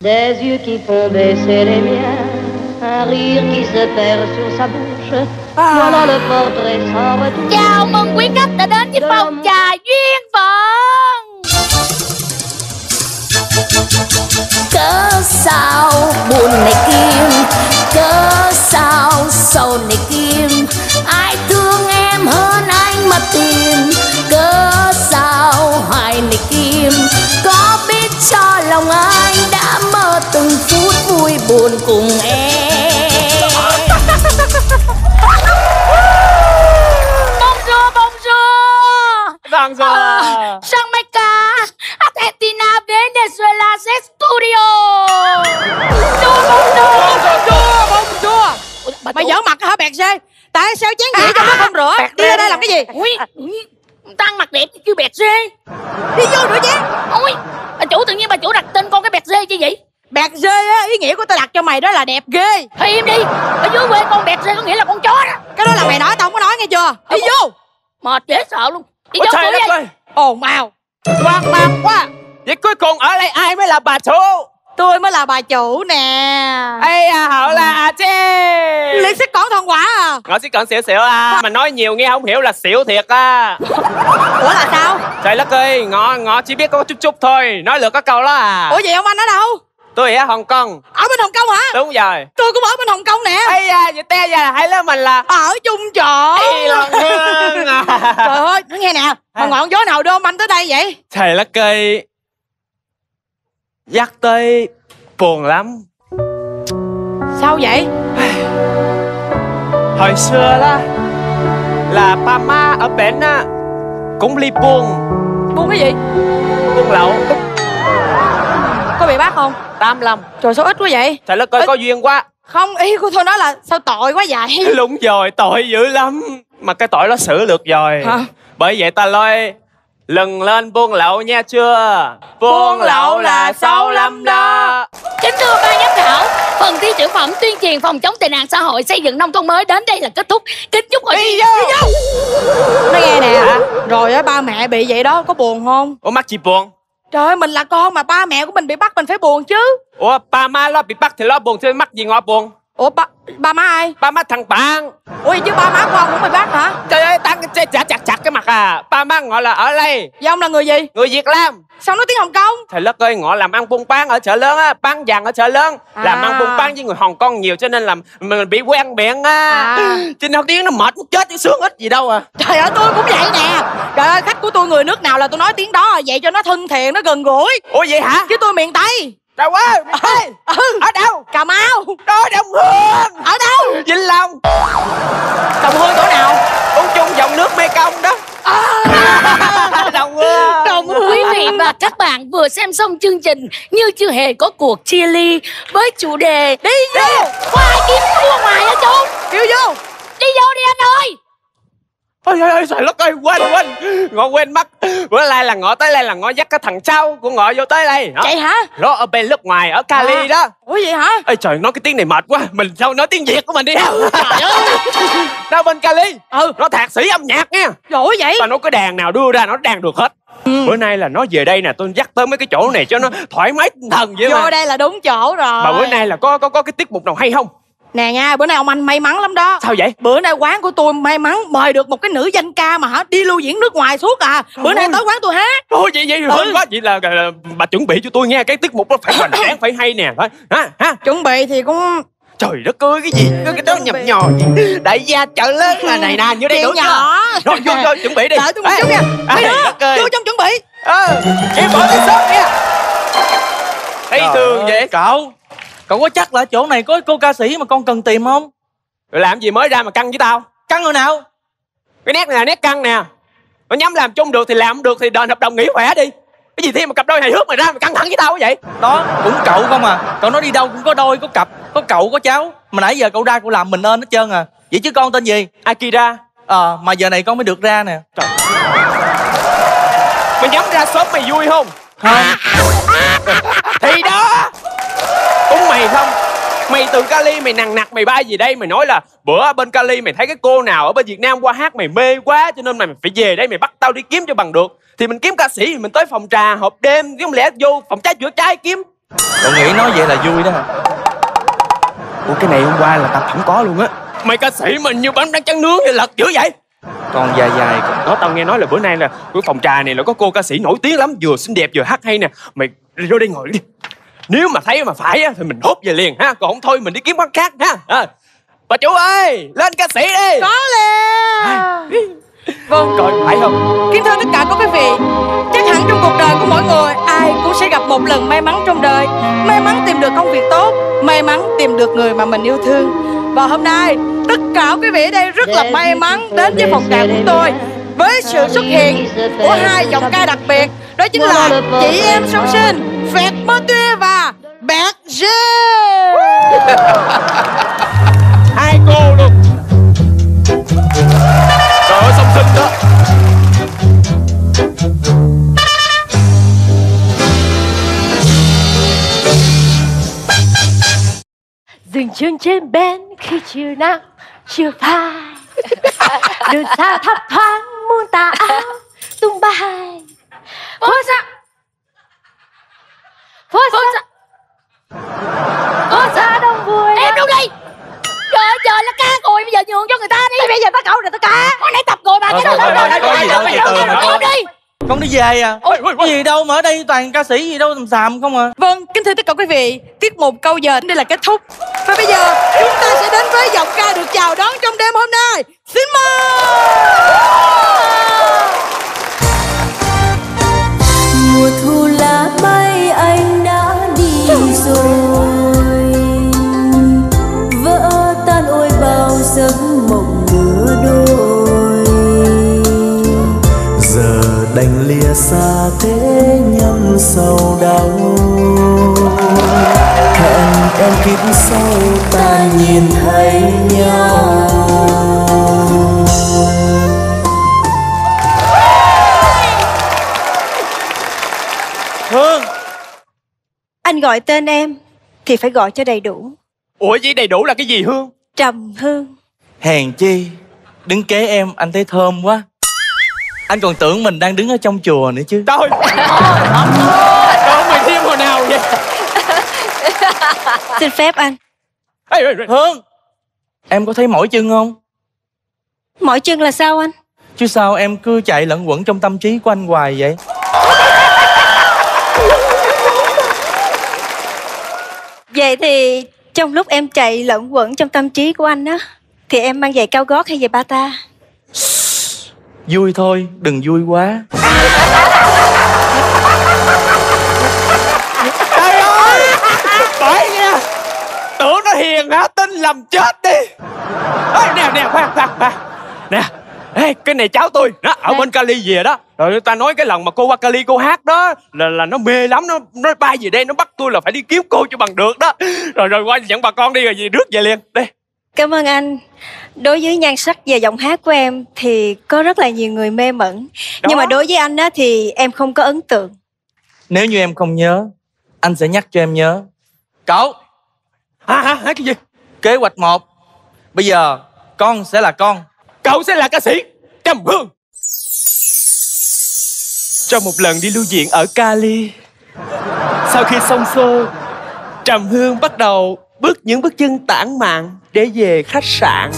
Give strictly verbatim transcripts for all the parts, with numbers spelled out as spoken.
Des yeux qui font baisser les miens, un rire qui se perd sur sa bouche. Voilà le portrait sans retouche. Chào mừng quý khách đã đến với phòng trà duyên phận. Cớ sao buồn này Kim, cớ sao sầu này Kim, ai thương em hơn anh mà tìm. Cớ sao hoài này Kim, có biết cho lòng anh đã mơ từng phút vui buồn cùng em. Bonjour, bonjour. Bonjour. Uh, Jamaica, Argentina, Venezuela, Studio. Bonjour, bonjour, bonjour, bonjour. Mày giỡn mặt hả bẹt dê? Tại sao chén dĩa trong nó không rửa? Đi ra đây làm cái gì? Ui, tăng mặt đẹp chứ bẹt dê. Đi vô rửa chén. Ôi, bà chủ tự nhiên bà chủ đặt tên con cái bẹt dê chứ vậy? Bẹt dê á, ý nghĩa của tao đặt cho mày đó là đẹp ghê. Thôi im đi, ở dưới quê con bẹt dê có nghĩa là con chó đó. Cái đó là mày nói, tao không có nói nghe chưa? Đi vô. Mệt dễ sợ luôn. Đi Ôi vô trời đi. đất ơi, Ồn ào. hoang mang quá. Vậy cuối cùng ở đây ai mới là bà chủ? Tôi mới là bà chủ nè. Ây à, hậu là à chê. Liên xích còn thon quả à? Ngõ xích còn xỉu xỉu à. Mà nói nhiều nghe không hiểu là xỉu thiệt à. Ủa là sao? Trời đất ơi, ngõ ngõ chỉ biết có chút chút thôi. Nói được có câu đó à. Ủa vậy ông anh ở đâu? Tôi ở Hồng Kông. Ở bên Hồng Kông hả? Đúng rồi. Tôi cũng ở bên Hồng Kông nè. Ây à, vậy te ra là hai đứa mình là Ở chung chỗ. Ây lòng thương à. Trời ơi, nó nghe nè. Mà ngọn gió nào đưa ông anh tới đây vậy? Trời đất ơi, nhắc tới buồn lắm. Sao vậy? Hồi xưa đó là ba má ở bển á cũng ly buông. Buông cái gì? Buông lậu. Có bị bắt không? Tám lăm. Trời sao ít quá vậy? Trời đất ơi, có duyên quá. Không, ý của tôi nói là sao tội quá vậy? Đúng rồi, tội dữ lắm. Mà cái tội đó xử được rồi. Hả? Bởi vậy ta nói lần lên buông lậu nha chưa. Buông lậu là xấu lắm đó. Kính thưa ban giám khảo, phần thi tiểu phẩm tuyên truyền phòng chống tệ nạn xã hội xây dựng nông thôn mới đến đây là kết thúc. Kính chúc hội thi. Nói nghe nè. Hả? Rồi á, ba mẹ bị vậy đó, có buồn không? Ủa mắc gì buồn? Trời ơi, mình là con mà ba mẹ của mình bị bắt mình phải buồn chứ. Ủa ba má lo bị bắt thì lo buồn chứ mắc gì ngọ buồn. Ủa ba, ba má ai? Ba má thằng bạn. Ủa chứ ba má của ông cũng bị bắt hả? Trời ơi, tăng cái chả chặt chặt cái mặt à. Ba má ngọ là ở đây. Và ông là người gì? Người Việt Nam. Sao nói tiếng Hồng Kông? Trời đất ơi, ngọ làm ăn buôn bán ở chợ lớn á, bán vàng ở chợ lớn. À. Làm ăn buôn bán với người Hồng Kông nhiều cho nên là mình bị quen miệng á. À. Trên học tiếng nó mệt muốn chết chứ sướng ít gì đâu à. Trời ơi, tôi cũng vậy nè. Trời ơi, khách của tôi người nước nào là tôi nói tiếng đó, vậy cho nó thân thiện, nó gần gũi. Ủa vậy hả? Chứ tôi miền Tây. Đâu quá? Ê, Ừ. ở đâu? Cà Mau. Đó Đồng Hương. Ở đâu? Vĩnh Long. Đồng Hương chỗ nào? Uống chung dòng nước Mekong đó. À. Đồng Hương. Đồng Hương. Quý vị và các bạn vừa xem xong chương trình Như Chưa Hề Có Cuộc Chia Ly với chủ đề Đi vô. có ai kiếm mua ngoài hả chú? Kêu vô. Đi vô đi anh ơi. Ôi ôi ôi trời đất ơi, quên quên ngọ quên mất. Bữa nay là ngọ tới đây là ngọ dắt cái thằng sau của ngọ vô tới đây đó. Vậy hả? Nó ở bên nước ngoài ở Cali À. đó. Ủa vậy hả? Ê trời, nói cái tiếng này mệt quá. Mình sao nói tiếng Việt của mình đi ha. Trời ơi. Đâu bên Cali. Ừ. Nó thạc sĩ âm nhạc nha. Giỏi vậy. Tao nói cái đàn nào đưa ra nó đàn được hết. Ừ. Bữa nay là nó về đây nè, tôi dắt tới mấy cái chỗ này cho nó thoải mái tinh thần vậy Vô mà. đây là đúng chỗ rồi. Mà bữa nay là có có có cái tiết mục nào hay không? Nè nha, bữa nay ông anh may mắn lắm đó. Sao vậy? Bữa nay quán của tôi may mắn mời được một cái nữ danh ca mà hả đi lưu diễn nước ngoài suốt à. Bữa nay tới quán tôi hát. Ôi vậy vậy Ừ. hên quá. Vậy là, là bà chuẩn bị cho tôi nghe cái tiết mục đó phải hoành tráng, phải hay nè. Phải ha ha. Chuẩn bị thì cũng Trời đất ơi, cái gì cái đó nhầm nhò gì. Đại gia chợ lớn là này nè, như đây chuyện đúng nhỏ. chưa? Rồi vô vô chuẩn bị đi. Đợi tôi một Ê, chút nha. ê, Mấy đứa đất ơi. vô trong chuẩn bị. Ờ, em bỏ tay sớm nha. Thấy thường vậy. Cậu Cậu có chắc là chỗ này có cô ca sĩ mà con cần tìm không? Rồi làm gì mới ra mà căng với tao? Căng người nào? Cái nét này là nét căng nè. Nó nhắm làm chung được thì làm không được thì đền hợp đồng nghỉ khỏe đi. Cái gì thêm mà cặp đôi hài hước mà ra mà căng thẳng với tao vậy? Đó, cũng cậu không à. Cậu nói đi đâu cũng có đôi, có cặp, có cậu, có cháu. Mà nãy giờ cậu ra cậu làm mình ơn hết trơn à. Vậy chứ con tên gì? Akira. Ờ, mà giờ này con mới được ra nè. Trời. Mày nhắm ra sớm mày vui không? Không. Thì đó. Cũng mày không? Mày từ Cali mày nằng nặc mày bay gì đây? Mày nói là bữa ở bên Cali mày thấy cái cô nào ở bên Việt Nam qua hát mày mê quá cho nên mày phải về đây mày bắt tao đi kiếm cho bằng được. Thì mình kiếm ca sĩ thì mình tới phòng trà hộp đêm chứ không lẽ vô phòng cháy chữa cháy kiếm. Cậu nghĩ nói vậy là vui đó hả? Ủa cái này hôm qua là tập không có luôn á. Mấy ca sĩ mình như bánh tráng trắng nướng thì lật dữ vậy. Còn dài dài Đó, tao nghe nói là bữa nay là cái phòng trà này là có cô ca sĩ nổi tiếng lắm, vừa xinh đẹp vừa hát hay nè. Mày vô đây ngồi đi. Nếu mà thấy mà phải á thì mình hốt về liền ha, còn không thôi mình đi kiếm quán khác ha. À, bà chủ ơi, lên ca sĩ đi. Có liền. Vâng. Coi phải không? Kính thưa tất cả các quý vị, chắc hẳn trong cuộc đời của mỗi người ai cũng sẽ gặp một lần may mắn trong đời. May mắn tìm được công việc tốt, may mắn tìm được người mà mình yêu thương. Và hôm nay tất cả quý vị ở đây rất là may mắn đến với phòng trà của tôi với sự xuất hiện của hai giọng ca đặc biệt, đó chính là chị em song sinh Phẹt Mơ Tuê và Bẹt Dê. Hai cô luôn. Trời ơi, song sinh đó. Dừng chân trên bên khi chiều nắng chiều phai, đường xa thấp thoáng muôn tà áo tung bay. Phố xa phố xa phố xa đông vui. Em đúng đi. Trời ơi, trời là ca rồi, bây giờ nhường cho người ta đi. Bây giờ tao cậu rồi tao ca. Hồi nãy tập rồi mà. Cái đó là có gì đâu, từ từ mà con. đi. Con đi về à? Ôi, ôi, ôi. Gì đâu mà ở đây toàn ca sĩ gì đâu xàm xàm không à. Vâng, kính thưa tất cả quý vị, tiết mục câu giờ đây là kết thúc. Và bây giờ chúng ta sẽ đến với giọng ca được chào đón trong đêm hôm nay. Xin mời. Mùa thu lá bay anh đã đi rồi, vỡ tan ôi bao giấc mộng nửa đôi. Giờ đành lìa xa thế nhân sầu đau, hẹn em kiếp sau ta nhìn thấy nhau. Hương, Anh gọi tên em thì phải gọi cho đầy đủ. Ủa vậy đầy đủ là cái gì Hương? Trầm Hương. hèn chi đứng kế em anh thấy thơm quá. Anh còn tưởng mình đang đứng ở trong chùa nữa chứ. Trời ơi, mày thêm hồi nào vậy? Xin phép anh. Ê, ê, ê. Hương, em có thấy mỏi chân không? Mỏi chân là sao anh? Chứ sao em cứ chạy lẫn quẩn trong tâm trí của anh hoài vậy? Vậy thì trong lúc em chạy lẫn quẩn trong tâm trí của anh á, thì em mang giày cao gót hay giày bata? Vui thôi, đừng vui quá. Trời ơi, bởi nha. Tưởng nó hiền hả, tin lầm chết đi. Ê, nè, nè, khoan, khoan, khoan. Nè, ê, cái này cháu tôi, đó, ở bên Cali về đó. Rồi ta nói cái lần mà cô qua Cali cô hát đó là là nó mê lắm, nó nó bay về đây nó bắt tôi là phải đi kiếm cô cho bằng được đó. Rồi rồi qua dẫn bà con đi rồi về rước về liền. Đi. Cảm ơn anh. Đối với nhan sắc và giọng hát của em thì có rất là nhiều người mê mẩn. Đó. Nhưng mà đối với anh á thì em không có ấn tượng. Nếu như em không nhớ, anh sẽ nhắc cho em nhớ. Cậu, Hả, hả, hả, cái gì? kế hoạch một. Bây giờ con sẽ là con. Cậu sẽ là ca sĩ Trầm Hương. Trong một lần đi lưu diễn ở Cali, sau khi xong show, Trầm Hương bắt đầu bước những bước chân tản mạn để về khách sạn.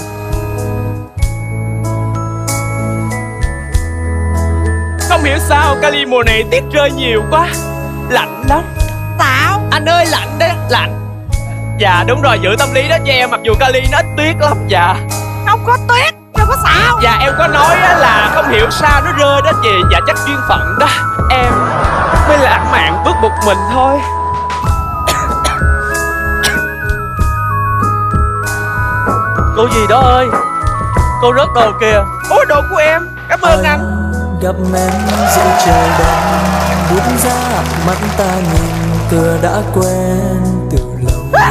Không hiểu sao Cali mùa này tiết rơi nhiều quá, lạnh lắm. Sao? Anh ơi, lạnh đấy, lạnh. Dạ đúng rồi, giữ tâm lý đó cho em, mặc dù Cali nó ít tuyết lắm. Dạ Không có tuyết, đâu có sao. Dạ em có nói á là không hiểu sao nó rơi đó chị. Dạ chắc duyên phận đó. Em mới lãng mạn bước một mình thôi. Cô gì đó ơi, cô rớt đồ kìa. Ôi đồ của em, cảm ơn anh. Gặp em giữa trời đông, bước ra mắt ta nhìn tựa đã quen từ lâu.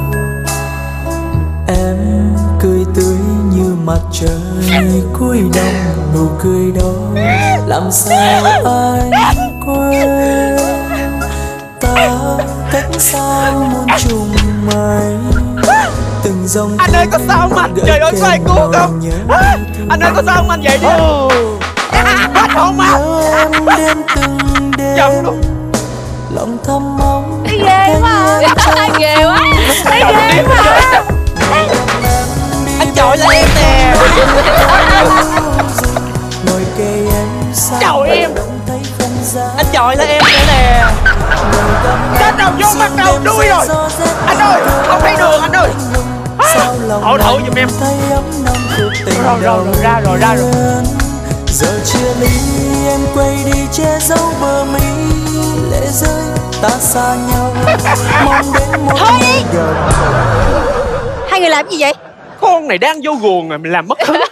Em cười tươi như mặt trời cuối đông, nụ cười đó làm sao anh quên. Ta cách xa muôn trùng mây, từng dòng Anh ơi có sao không anh? Trời ơi có ai cứu không? À, anh ơi có sao không anh? Vậy đi. Hết hồn mà. em đêm từng đêm Chậm luôn. lòng thầm mong ghê quá ghê quá ghê quá. Anh chọi là em nè. ngồi kề em sao Chọi em. thấy không gian. Anh chọi là em nữa nè. Chết đầu vô mặt đầu đuôi rồi. Anh ơi, không thấy đường anh ơi. Hỗ thử giùm em. Rồi rồi rồi ra rồi ra rồi. Giờ chia ly em quay đi che giấu bờ mi lệ rơi ta xa nhau mong đến một Thôi đi. ngày gần. Hai người làm gì vậy? Con này đang vô guồng rồi mình làm mất hứng.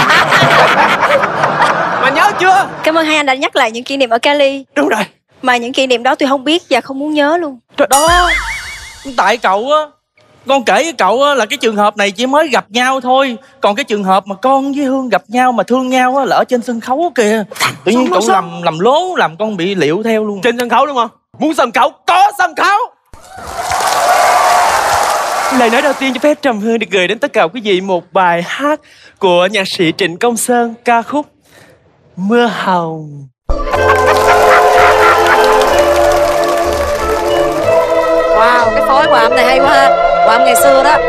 Mà nhớ chưa? Cảm ơn hai anh đã nhắc lại những kỷ niệm ở Cali. Đúng rồi. Mà những kỷ niệm đó tôi không biết và không muốn nhớ luôn. Trời đó. Tại cậu á, con kể với cậu á là cái trường hợp này chỉ mới gặp nhau thôi. Còn cái trường hợp mà con với Hương gặp nhau mà thương nhau á là ở trên sân khấu kìa. Tự nhiên cậu làm làm lố, làm con bị liệu theo luôn. Trên sân khấu đúng không? Muốn sân khấu, có sân khấu. Lời nói đầu tiên cho phép Trầm Hương được gửi đến tất cả quý vị một bài hát của nhạc sĩ Trịnh Công Sơn, ca khúc Mưa Hồng. Wow, cái phối hòa âm này hay quá ha. Hòa âm ngày xưa đó.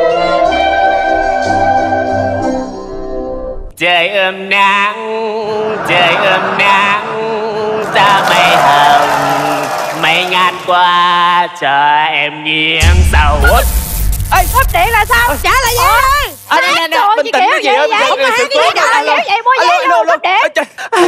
Trời ươm nắng, trời ươm nắng, xa mây hồng, mây ngàn qua cho em nghiêng sầu. Ê, Hấp điện là sao? Trả lại vậy. à, nè, nè, nè, Trời, bình gì tĩnh kiểu cái gì vậy ơi, vậy? bình tĩnh Không cái phải sự cái cố. gì vậy vậy? Mua Alo, giấy alo, đâu, hấp điện. alo. Trời.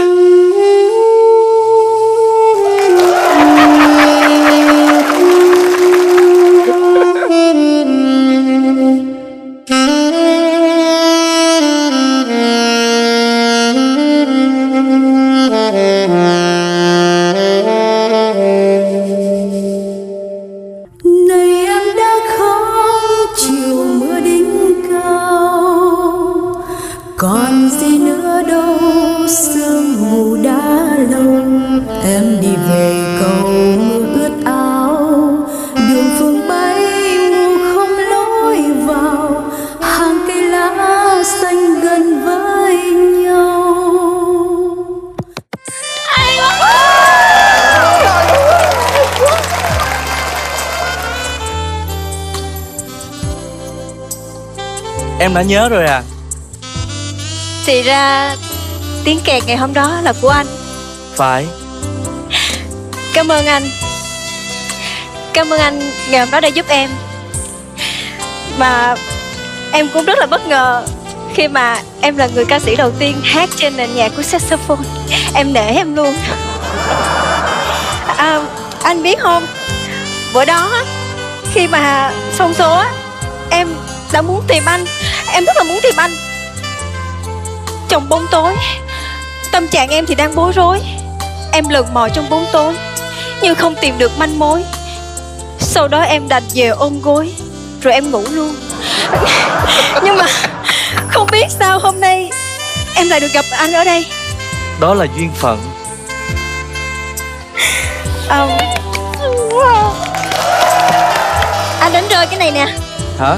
Này em đã khóc chiều mưa đỉnh cao, còn gì nữa đâu sương mù đã lâu. Em đi về cầu mưa ướt áo, đường phương bay mù không lối vào, hàng cây lá xanh gần với nhau. Em đã nhớ rồi à? Thì ra tiếng kèn ngày hôm đó là của anh. Phải. Cảm ơn anh. Cảm ơn anh ngày hôm đó đã giúp em. Mà em cũng rất là bất ngờ khi mà em là người ca sĩ đầu tiên hát trên nền nhạc của saxophone. Em nể em luôn. À, anh biết không, bữa đó khi mà xong số á, em đã muốn tìm anh. Em rất là muốn tìm anh. Trong bóng tối, tâm trạng em thì đang bối rối. Em lần mò trong bóng tối nhưng không tìm được manh mối. Sau đó em đành về ôm gối rồi em ngủ luôn. Nhưng mà không biết sao hôm nay em lại được gặp anh ở đây. Đó là duyên phận. À, wow. Anh đánh rơi cái này nè. Hả?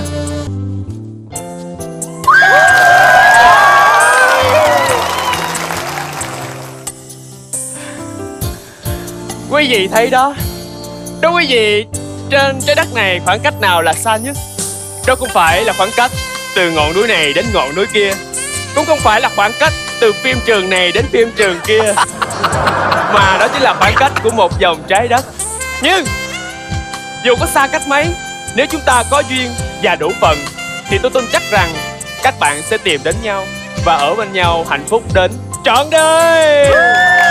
Quý vị thấy đó, đó quý vị, trên trái đất này khoảng cách nào là xa nhất? Đó không phải là khoảng cách từ ngọn núi này đến ngọn núi kia, cũng không phải là khoảng cách từ phim trường này đến phim trường kia, mà đó chính là khoảng cách của một vòng trái đất. Nhưng dù có xa cách mấy, nếu chúng ta có duyên và đủ phận thì tôi tin chắc rằng các bạn sẽ tìm đến nhau và ở bên nhau hạnh phúc đến trọn đời.